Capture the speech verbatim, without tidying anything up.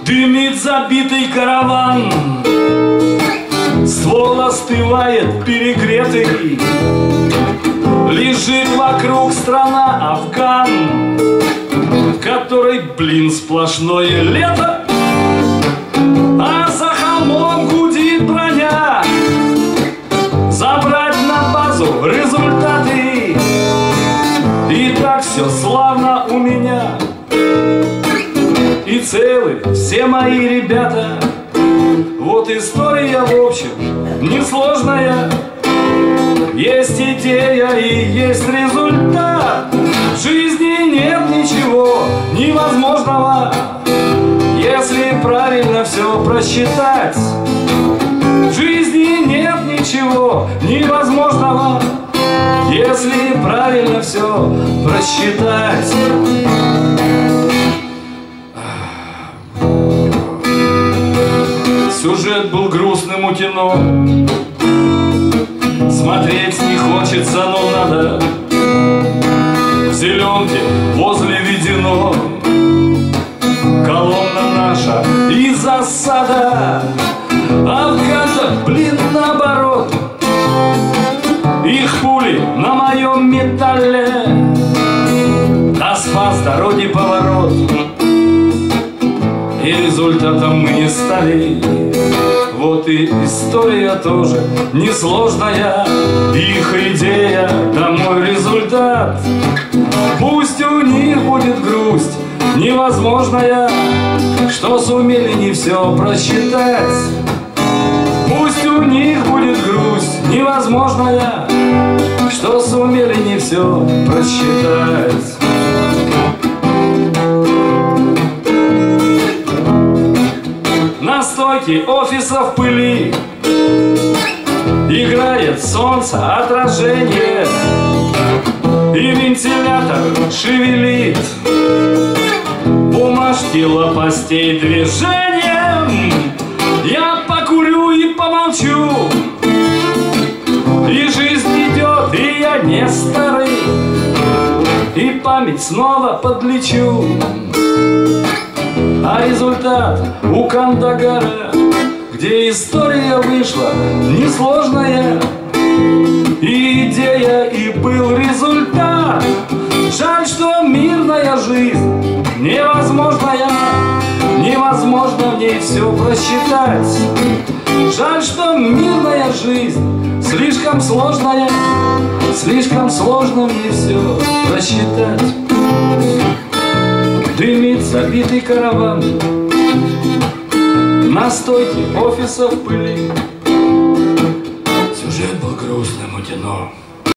Дымит забитый караван, ствол остывает перегретый, лежит вокруг страна Афган, в которой, блин, сплошное лето, а за холмом гудит броня. Забрать на базу результаты, и так все славно у меня. И целы все мои ребята. Вот история, в общем, несложная. Есть идея и есть результат. В жизни нет ничего невозможного, если правильно все просчитать. В жизни нет ничего невозможного, если правильно все просчитать. Сюжет был грустным у кино, смотреть не хочется, но надо. В зеленке возле Ведено колонна наша и засада. Афганцев, блин, наоборот, их пули на моем металле. Да спас дороги поворот, и результатом мы не стали. Вот и история тоже несложная. Их идея, да мой результат. Пусть у них будет грусть невозможная, что сумели не все просчитать. Пусть у них будет грусть невозможная, что сумели не все просчитать. На стойке офиса в пыли играет солнце отражение, и вентилятор шевелит бумажки лопастей движением. Я покурю и помолчу, и жизнь идет, и я не старый, и память снова подлечу. А результат у Кандагара, где история вышла несложная, и идея, и был результат. Жаль, что мирная жизнь невозможная, невозможно в ней все просчитать. Жаль, что мирная жизнь слишком сложная, слишком сложно в ней все просчитать. Дымит забитый караван, на стойке офиса в пыли. Сюжет был грустным у кино.